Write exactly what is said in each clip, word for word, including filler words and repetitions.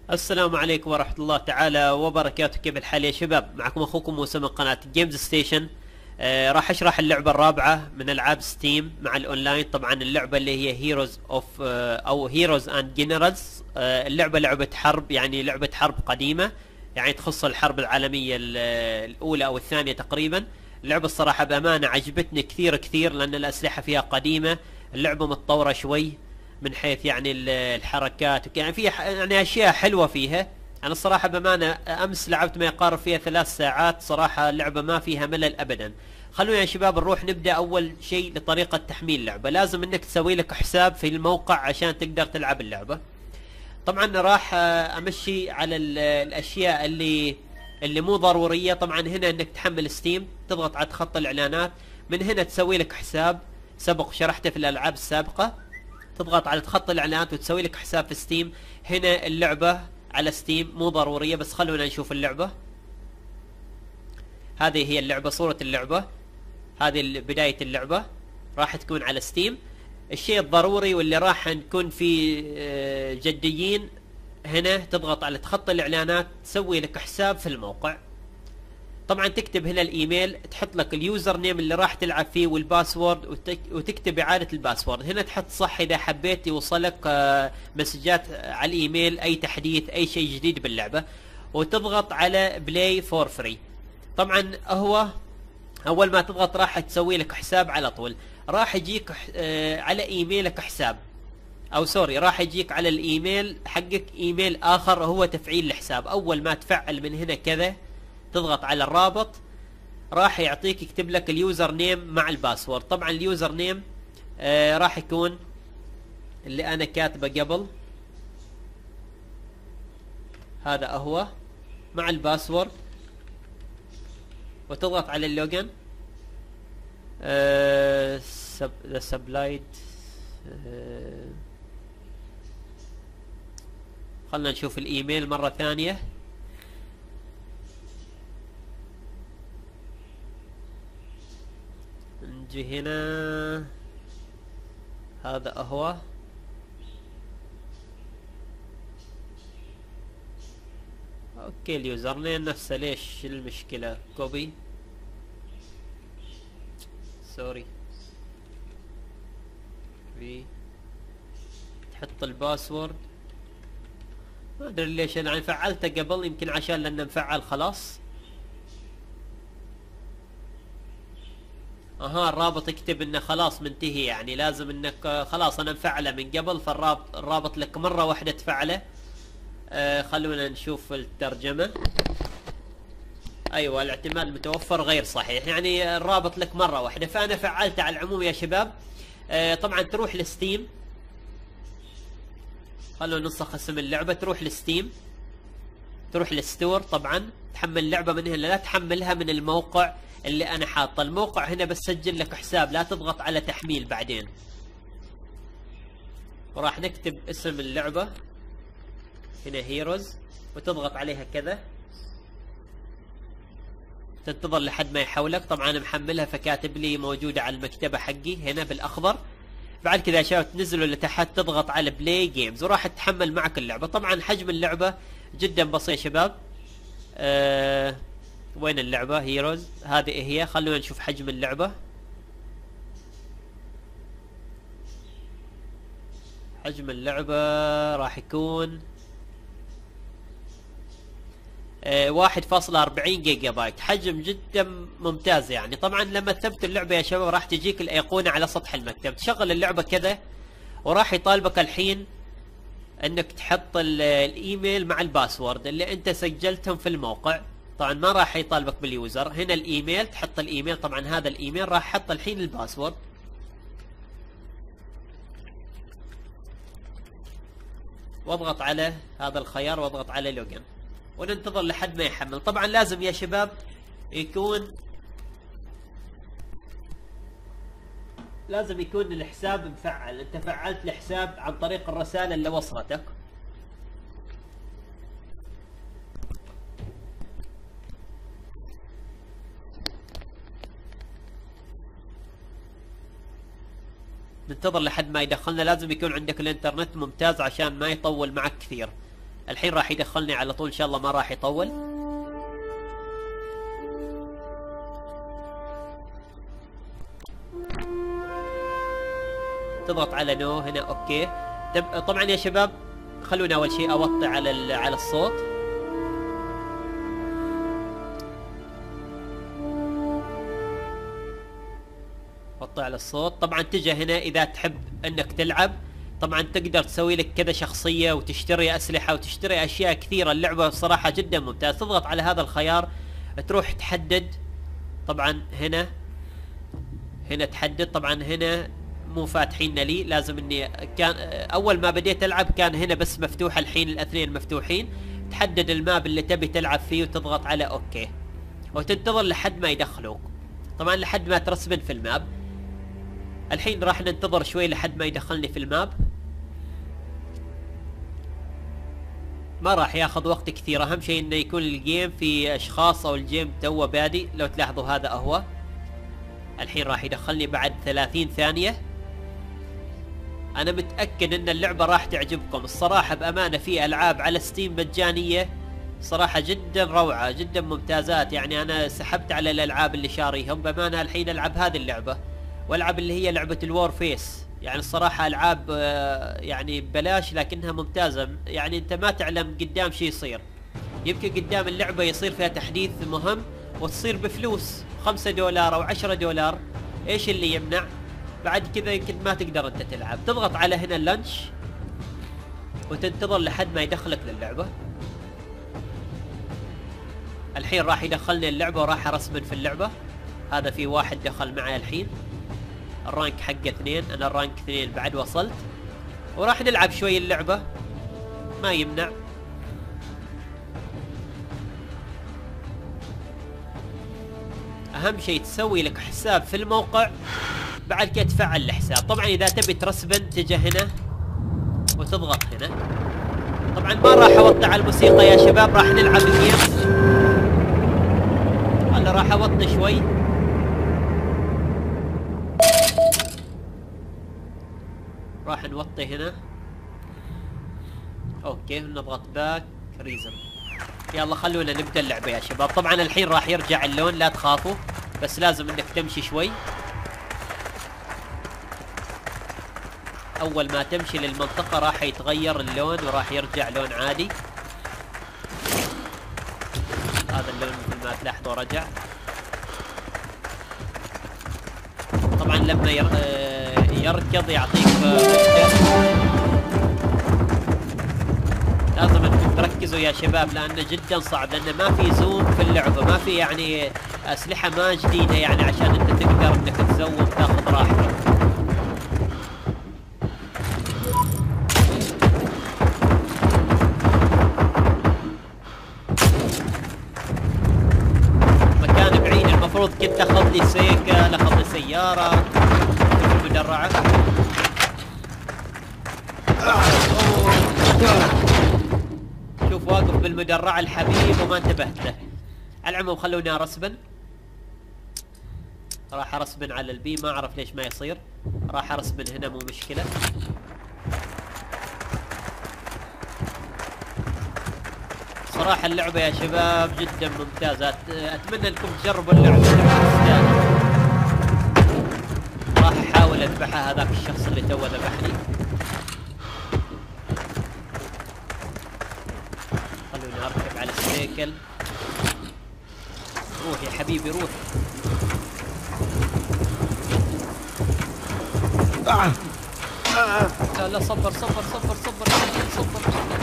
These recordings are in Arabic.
السلام عليكم ورحمة الله تعالى وبركاته. كيف الحال يا شباب؟ معكم اخوكم موسى من قناة جيمز ستيشن. آه راح اشرح اللعبة الرابعة من العاب ستيم مع الاونلاين. طبعا اللعبة اللي هي هيروز اوف آه او هيروز اند جنرالز. آه اللعبة لعبة حرب، يعني لعبة حرب قديمة، يعني تخص الحرب العالمية الاولى او الثانية تقريبا. اللعبة الصراحة بامانة عجبتني كثير كثير لان الاسلحة فيها قديمة، اللعبة متطورة شوي من حيث يعني الحركات، يعني في يعني اشياء حلوه فيها. انا الصراحه بامانه امس لعبت ما يقارب فيها ثلاث ساعات، صراحه اللعبه ما فيها ملل ابدا. خلونا يا شباب نروح نبدا. اول شيء لطريقه تحميل اللعبه، لازم انك تسوي لك حساب في الموقع عشان تقدر تلعب اللعبه. طبعا راح امشي على الاشياء اللي اللي مو ضروريه. طبعا هنا انك تحمل ستيم، تضغط على خط الاعلانات، من هنا تسوي لك حساب سبق شرحته في الالعاب السابقه. تضغط على خط الاعلانات وتسوي لك حساب في ستيم. هنا اللعبة على ستيم مو ضرورية، بس خلونا نشوف اللعبة. هذه هي اللعبة، صورة اللعبة، هذه بداية اللعبة راح تكون على ستيم. الشيء الضروري واللي راح نكون فيه جديين، هنا تضغط على خط الاعلانات، تسوي لك حساب في الموقع. طبعا تكتب هنا الايميل، تحط لك اليوزر نيم اللي راح تلعب فيه والباسورد، وتكتب اعادة الباسورد. هنا تحط صح اذا حبيت يوصلك مسجات على الايميل، اي تحديث، اي شيء جديد باللعبة، وتضغط على بلاي فور فري. طبعا هو اول ما تضغط راح تسوي لك حساب على طول، راح يجيك على ايميلك حساب، او سوري راح يجيك على الايميل حقك ايميل اخر هو تفعيل الحساب. اول ما تفعل من هنا كذا تضغط على الرابط، راح يعطيك يكتب لك اليوزر نيم مع الباسورد. طبعا اليوزر نيم آه راح يكون اللي انا كاتبه قبل، هذا هو مع الباسورد، وتضغط على اللوجن. آه سب ذا سبلايد. آه خلنا نشوف الايميل مرة ثانية. نجي هنا، هذا هو. اوكي اليوزر نيم نفسه، ليش المشكلة؟ كوبي، سوري، في تحط الباسورد. ما ادري ليش انا فعلته قبل، يمكن عشان لانه مفعل خلاص. اها الرابط يكتب انه خلاص منتهي، يعني لازم انك خلاص انا مفعله من قبل، فالرابط الرابط لك مره واحده تفعله. آه خلونا نشوف الترجمه. ايوه الاعتماد متوفر غير صحيح، يعني الرابط لك مره واحده، فانا فعلته على العموم يا شباب. آه طبعا تروح لستيم، خلونا ننسخ اسم اللعبه، تروح لستيم، تروح للستور. طبعا تحمل اللعبه من هنا، لا تحملها من الموقع اللي انا حاطه. الموقع هنا بس سجل لك حساب، لا تضغط على تحميل بعدين. وراح نكتب اسم اللعبة هنا هيروز، وتضغط عليها كذا، تنتظر لحد ما يحولك. طبعا محملها فكاتب لي موجودة على المكتبة حقي هنا بالاخضر. بعد كذا يا شباب تنزلوا لتحت، تضغط على بلاي جيمز، وراح تحمل معك اللعبة. طبعا حجم اللعبة جدا بسيط يا شباب. أه وين اللعبة؟ هيروز، هذه هي. خلونا نشوف حجم اللعبة. حجم اللعبة راح يكون آه واحد فاصلة أربعين جيجا بايت، حجم جدا ممتاز يعني. طبعا لما تثبت اللعبة يا شباب راح تجيك الأيقونة على سطح المكتب، تشغل اللعبة كذا، وراح يطالبك الحين انك تحط الايميل مع الباسورد اللي انت سجلتهم في الموقع. طبعا ما راح يطالبك باليوزر، هنا الايميل تحط الايميل. طبعا هذا الايميل راح احط الحين الباسورد، واضغط على هذا الخيار واضغط على لوجن، وننتظر لحد ما يحمل. طبعا لازم يا شباب يكون لازم يكون الحساب مفعل، انت فعلت الحساب عن طريق الرسالة اللي وصلتك. ننتظر لحد ما يدخلنا، لازم يكون عندك الانترنت ممتاز عشان ما يطول معك كثير. الحين راح يدخلني على طول ان شاء الله، ما راح يطول. تضغط على نو هنا اوكي. طبعا يا شباب خلونا اول شيء اوطي على على الصوت. وطي على الصوت. طبعا تجي هنا اذا تحب انك تلعب، طبعا تقدر تسوي لك كذا شخصية وتشتري اسلحة وتشتري اشياء كثيرة. اللعبة صراحة جدا ممتاز. تضغط على هذا الخيار تروح تحدد. طبعا هنا هنا تحدد. طبعا هنا مو فاتحين لي، لازم اني كان اول ما بديت العب كان هنا بس مفتوح، الحين الاثنين مفتوحين. تحدد الماب اللي تبي تلعب فيه وتضغط على اوكي، وتنتظر لحد ما يدخلوك. طبعا لحد ما ترسبن في الماب. الحين راح ننتظر شوي لحد ما يدخلني في الماب. ما راح ياخذ وقت كثير. اهم شيء انه يكون الجيم في اشخاص او الجيم توه بادي. لو تلاحظوا هذا هو. الحين راح يدخلني بعد ثلاثين ثانية. انا متأكد ان اللعبة راح تعجبكم الصراحة. بامانة في العاب على ستيم مجانية صراحة جدا روعة، جدا ممتازات. يعني انا سحبت على الالعاب اللي شاريهم بامانة. الحين العب هذه اللعبة والعب اللي هي لعبة الوور فيس. يعني الصراحة العاب يعني ببلاش لكنها ممتازة. يعني انت ما تعلم قدام شي يصير. يمكن قدام اللعبة يصير فيها تحديث مهم وتصير بفلوس خمسة دولار او عشرة دولار. ايش اللي يمنع؟ بعد كذا يمكن ما تقدر انت تلعب. تضغط على هنا اللانش وتنتظر لحد ما يدخلك للعبة. الحين راح يدخلني اللعبة وراح ارسمن في اللعبة. هذا في واحد دخل معي الحين، الرانك حقه اثنين، انا الرانك اثنين بعد وصلت. وراح نلعب شوي اللعبة ما يمنع. اهم شيء تسوي لك حساب في الموقع، بعد كده تفعل الحساب. طبعا اذا تبي ترسبن تجي هنا وتضغط هنا. طبعا ما راح اوطي على الموسيقى يا شباب، راح نلعب الجيمز. هلا راح اوطي شوي. راح نوطي هنا اوكي، نضغط باك ريزن. يلا خلونا نبدا اللعبه يا شباب. طبعا الحين راح يرجع اللون، لا تخافوا، بس لازم انك تمشي شوي. اول ما تمشي للمنطقه راح يتغير اللون وراح يرجع لون عادي. هذا اللون مثل ما تلاحظوا رجع. طبعا لما ير... يركض يعطيك مدة. لازم انكم تركزوا يا شباب لانه جدا صعب، لانه ما في زوم في اللعبة، ما في يعني اسلحة ما جديدة يعني عشان انت تقدر انك تزوم تاخذ راحتك. مكان بعيد، المفروض كنت اخذ لي سيكل، اخذ لي سيارة مدرعة. شوف واقف بالمدرعة الحبيب وما انتبهت له. على العموم خلونا ارسبن. راح ارسبن على البي، ما اعرف ليش ما يصير. راح ارسبن هنا مو مشكلة. صراحة اللعبة يا شباب جدا ممتازة، اتمنى انكم تجربوا اللعبة. راح احاول اذبحها، هذاك الشخص اللي توه ذبحني. خلوني اركب على السيكل. روح يا حبيبي روح. لا لا صبر صبر صبر صبر صبر.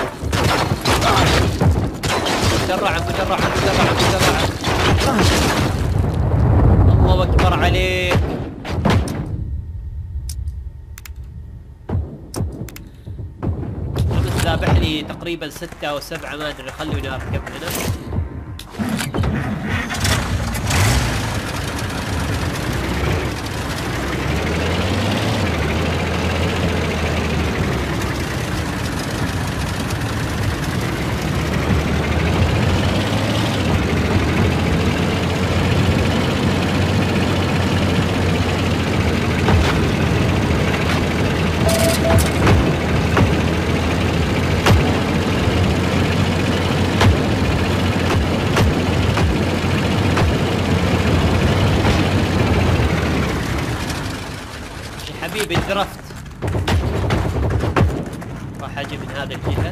مدرعة مدرعة مدرعة مدرعة. الله اكبر عليك. ذابح لي تقريبا ستة او سبعة ما ادري. خلوني اركب هنا. حاجة من هذا الجهة.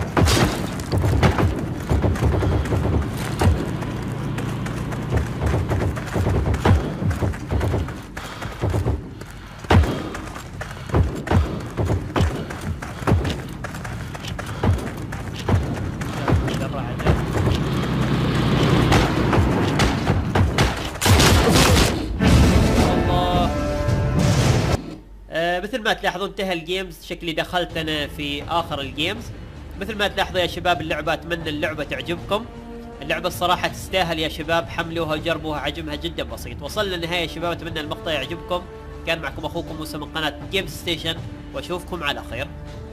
مثل ما تلاحظون انتهى الجيمز، شكلي دخلت انا في اخر الجيمز. مثل ما تلاحظوا يا شباب اللعبة، اتمنى اللعبة تعجبكم. اللعبة الصراحة تستاهل يا شباب، حملوها وجربوها، حجمها جدا بسيط. وصلنا للنهاية يا شباب، اتمنى المقطع يعجبكم. كان معكم اخوكم موسى من قناة جيمز ستيشن، واشوفكم على خير.